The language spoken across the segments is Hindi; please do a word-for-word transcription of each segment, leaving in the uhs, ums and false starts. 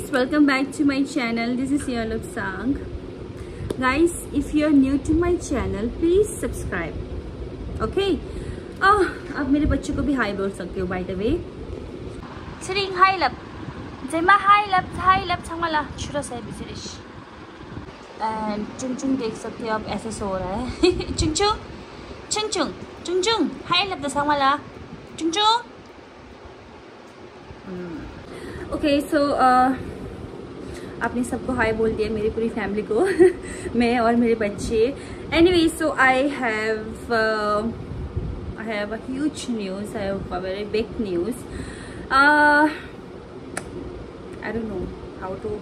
guys, welcome back to my channel. This is Yaluk Sang. Guys, if you are new to my channel, please subscribe. Okay? Oh, अब मेरे बच्चों को भी हाई बोल सकते हो by the way. Sering hi lap. Jema hi lap, hi lap संगला छुरा से बिसरिश. And चुंग चुंग देख सकते हो आप ऐसे सो रहा है. चुंग चुंग, चुंग चुंग, चुंग चुंग. Hi lap तो संगला. चुंग चुंग. ओके सो आपने सबको हाय बोल दिया, मेरी पूरी फैमिली को. मैं और मेरे बच्चे. Anyway so I have I have a huge news. I have a very big news. I don't know how to.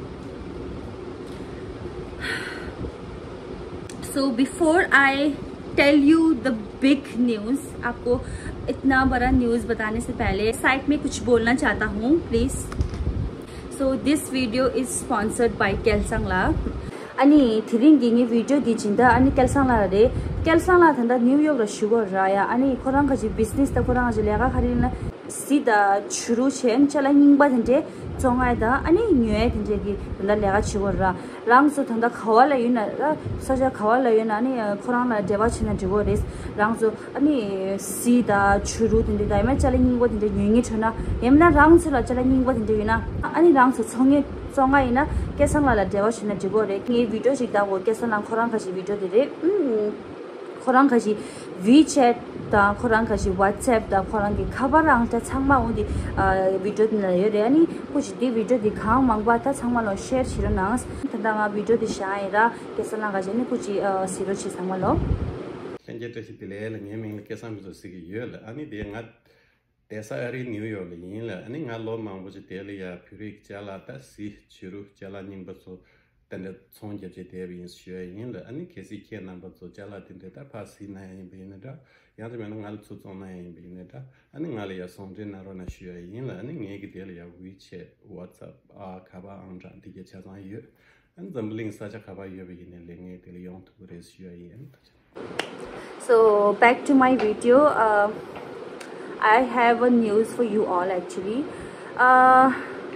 So before I tell you the big news, आपको इतना बड़ा न्यूज़ बताने से पहले साइड में कुछ बोलना चाहता हूँ please. So this video is sponsored by केलसंगला. अनि थिरिंगी वीडियो दीजिंदा अनि केलसंगला रे केलसंगला थंदा न्यूयॉर्क र शुगर राया अनि खोरांग खजी बिजनेस त खोरांग जलेगा खरीना सीधा शुरू छेन चला निंगबा थंजे चोंगायदा अनि न्यूए थंजे की थंदा लेगा शुगर रा रांग सो थंदा खवा लयुना सजा खवा लयुना अनि खोरांग ला देवा छना जुगो रेस रांग सो अनि सीधा शुरू थंजे दाइमा चला निंगबा थंजे न्यूंगे छना यमना रांग सो ला चला निंगबा थंजे युना अनि रांग सो चोंगे चोंगाइना केसंगला ला देवा छना जुगो रे ये वीडियो सिदा वो केसंगला खोरांग खजी वीडियो दे खोरांग खजी वीचैट दा खोरांग खजी व्हाट्सएप दा खोरांग की खबर आंग ता छंगमा उदी वीडियो दिन ले रे अनि कुछ दी वीडियो दिखाओ मंगवा ता छंगमा लो शेयर छिरो नास तदा मा वीडियो दिशाएरा केसला गजने कुछ सिरो छि छंगमा लो संजे तो सिपिले ले नेमिंग केसम जो सिगी येल अनि दे ngat desa ari New York le yin la ani nga lo mang bu de le ya pyrik jala ta si chiru jala ning ba so tan de chong je je de bin xue yin le ani ke si ke nan ba so jala tin de ta pa si na yin bin da ya de men nga lu chu chong na yin bin da ani nga le ya song de na ro na xue yin le ani nge ge de le ya WeChat WhatsApp a ka ba ang jan de ge cha zang ye an zam ling sa cha ka ba ye bin le nge de le yong tu re xue yin. So back to my video. uh, I have a news for you all actually. Uh,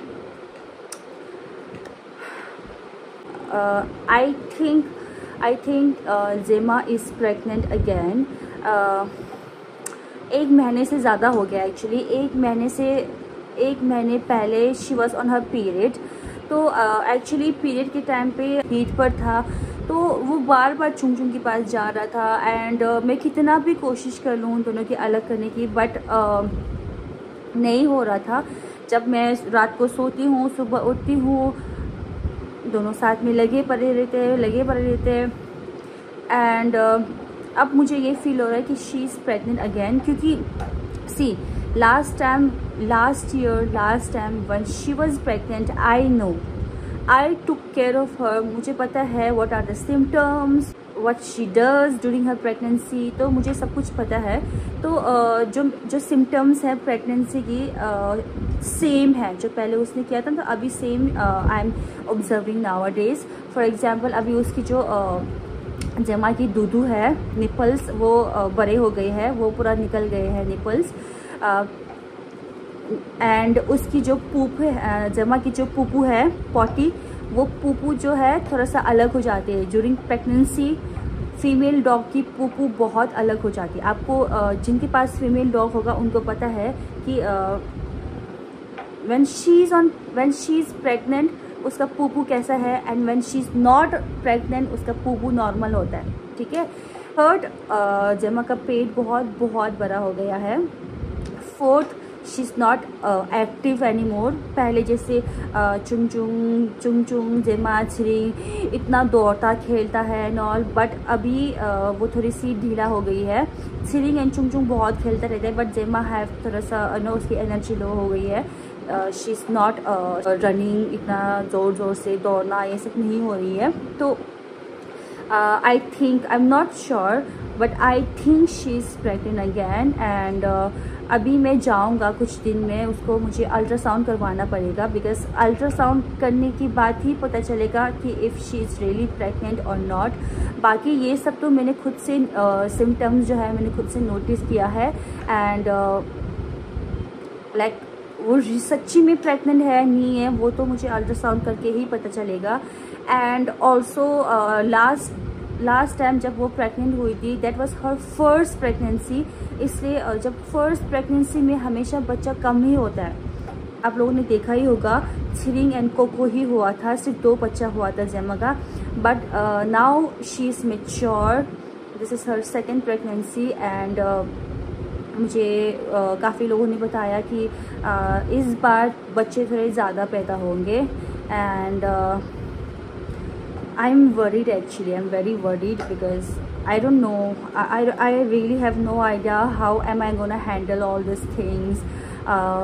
uh, I think I think uh, Zema is pregnant again. Uh, एक महीने से ज़्यादा हो गया एक्चुअली. एक महीने से एक महीने पहले she was on her period. तो एक्चुअली uh, पीरियड के टाइम पे हीट पर था तो वो बार बार चुंग चुंग के पास जा रहा था. एंड uh, मैं कितना भी कोशिश कर लूँ उन दोनों की अलग करने की बट uh, नहीं हो रहा था. जब मैं रात को सोती हूँ सुबह उठती हूँ दोनों साथ में लगे पड़े रहते लगे पड़े रहते एंड uh, अब मुझे ये फील हो रहा है कि शी इज़ प्रेग्नेंट अगेन. क्योंकि see last time last year last time when she was pregnant I know I took care of her. मुझे पता है what are the symptoms, what she does during her pregnancy. तो मुझे सब कुछ पता है. तो uh, जो जो symptoms है pregnancy की सेम uh, है जो पहले उसने किया था. तो अभी same I am observing nowadays. For example अभी उसकी जो uh, जमा की दूधू है निपल्स वो uh, बड़े हो गए हैं, वो पूरा निकल गए हैं निपल्स. एंड uh, उसकी जो पूप है जमा की जो पुपू है पॉटी वो पुपू जो है थोड़ा सा अलग हो जाते हैं ड्यूरिंग प्रेगनेंसी. फीमेल डॉग की पुपू बहुत अलग हो जाती है. आपको uh, जिनके पास फीमेल डॉग होगा उनको पता है कि when she is on when she is pregnant उसका पुपू कैसा है and when she is not pregnant उसका पुपू नॉर्मल होता है. ठीक है. थर्ड uh, जमा का पेट बहुत बहुत बड़ा हो गया है. Fourth she is not active any more. पहले जैसे चुंग चुंग चुंग चुंग जेमा छिरी इतना दौड़ता खेलता है नॉल बट अभी uh, वो थोड़ी सी ढीला हो गई है. छिरिंग एंड चुंग चुंग बहुत खेलता रहता है बट जेमा है थोड़ा सा नो उसकी एनर्जी लो हो गई है. शी इज़ नॉट रनिंग इतना ज़ोर ज़ोर से दौड़ना ये सब नहीं हो रही है. तो I think I am not sure but I think she is pregnant again. And अभी मैं जाऊंगा कुछ दिन में उसको मुझे अल्ट्रासाउंड करवाना पड़ेगा बिकॉज अल्ट्रासाउंड करने की बात ही पता चलेगा कि if she is really pregnant और नॉट. बाकी ये सब तो मैंने खुद से सिम्टम्स uh, जो है मैंने खुद से नोटिस किया है. एंड लाइक uh, like, वो सच्ची में प्रेग्नेंट है नहीं है वो तो मुझे अल्ट्रासाउंड करके ही पता चलेगा। And also last last time जब वो प्रेग्नेंट हुई थी that was her first pregnancy, इसलिए uh, जब फर्स्ट प्रेगनेंसी में हमेशा बच्चा कम ही होता है। आप लोगों ने देखा ही होगा छिरिंग एंड कोको ही हुआ था, सिर्फ दो बच्चा हुआ था जेमा का। But now she is mature, this is her second pregnancy. And मुझे uh, काफ़ी लोगों ने बताया कि uh, इस बार बच्चे थोड़े ज़्यादा पैदा होंगे। And I am worried actually, I am very worried because I don't know, I, I really have no idea how am I gonna handle all these things. uh,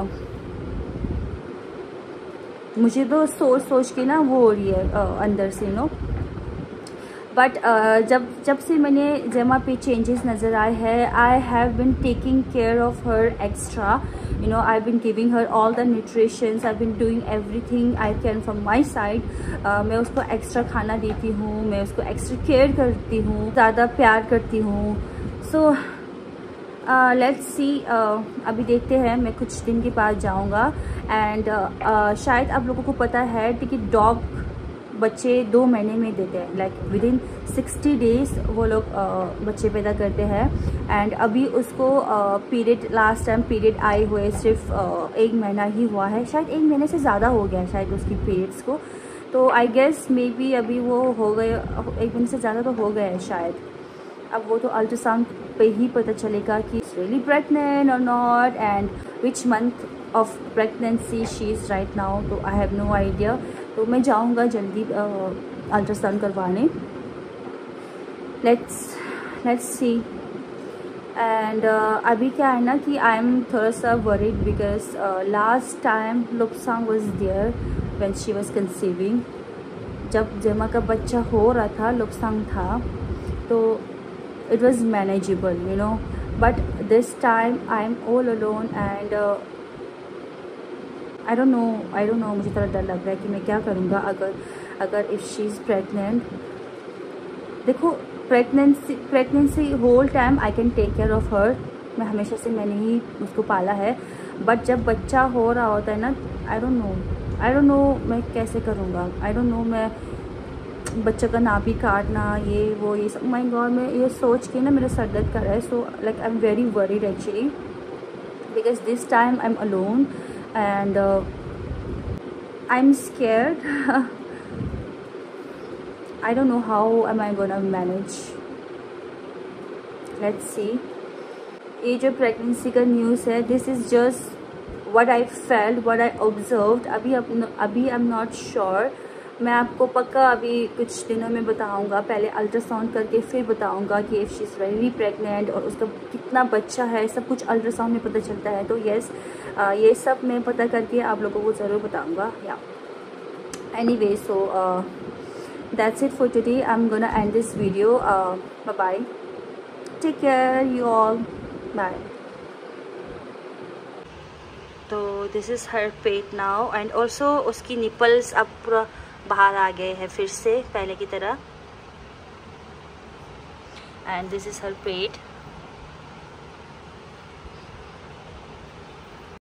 मुझे तो सोच सोच के ना वो हो रही है uh, अंदर से नो। बट uh, जब जब से मैंने जेमा पे चेंजेस नज़र आए हैं, I have been taking care of her extra, you know, I been giving her all the nutritions, I been doing everything I can from my side. मैं उसको एक्स्ट्रा खाना देती हूँ, मैं उसको एक्स्ट्रा केयर करती हूँ, ज़्यादा प्यार करती हूँ। सो लेट्स सी, अभी देखते हैं, मैं कुछ दिन के बाद जाऊँगा। एंड uh, uh, शायद आप लोगों को पता है कि डॉग बच्चे दो महीने में देते हैं, like within sixty days वो लोग uh, बच्चे पैदा करते हैं। एंड अभी उसको पीरियड लास्ट टाइम पीरियड आए हुए सिर्फ uh, एक महीना ही हुआ है, शायद एक महीने से ज़्यादा हो गया है शायद उसकी पीरियड्स को। तो आई गेस मे बी अभी वो हो गए, एक महीने से ज़्यादा तो हो गया है शायद। अब वो तो अल्ट्रासाउंड पे ही पता चलेगा कि रियली प्रेग्नेंट और not and which month of pregnancy she is right now. तो आई हैव नो आइडिया। तो मैं जाऊँगा जल्दी अल्ट्रासाउंड करवाने। Let's let's see. एंड अभी क्या है ना कि आई एम थोड़ा सा worried because last time Lobsang was there when she was conceiving. जब जेमा का बच्चा हो रहा था लोपसांग था, तो it was manageable, you know, but this time I am all alone and uh, I don't know I don't know मुझे थोड़ा डर लग रहा है कि मैं क्या करूँगा अगर अगर if she is pregnant। देखो pregnancy pregnancy whole time I can take care of her, मैं हमेशा से मैंने ही उसको पाला है। बट जब बच्चा हो रहा होता है ना, I don't know I don't know मैं कैसे करूँगा, आई डोंट नो। मैं बच्चे का नाभि काटना ये वो ये सब, माय गॉड, मैं ये सोच के ना मेरा सर दर्द कर रहा है। So like I am very worried actually because this time I am alone and I am scared. I don't know how am I gonna manage, let's see. ये जो प्रेगनेंसी का न्यूज़ है, this is just what I felt, what I observed. अभी अभी आई एम नॉट श्योर, मैं आपको पक्का अभी कुछ दिनों में बताऊंगा, पहले अल्ट्रासाउंड करके फिर बताऊंगा कि if she is very pregnant और उसका कितना बच्चा है, सब कुछ अल्ट्रासाउंड में पता चलता है। तो यस, ये सब मैं पता करके आप लोगों को ज़रूर बताऊंगा। या anyway, so that's it for today. I am gonna end this video. Bye bye, take care you all, bye. तो this is her pet now and also उसकी निपल्स अब पूरा बाहर आ गए हैं फिर से पहले की तरह। And this is her pet.